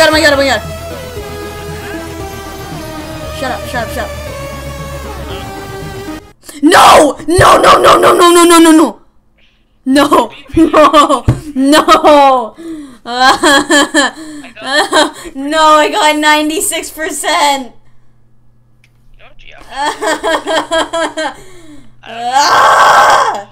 god, oh my god, oh my god. Shut up, shut up, shut up. No! No, no, no, no, no, no, no, no, no! No! No! No! No, I got 96%! Don't you?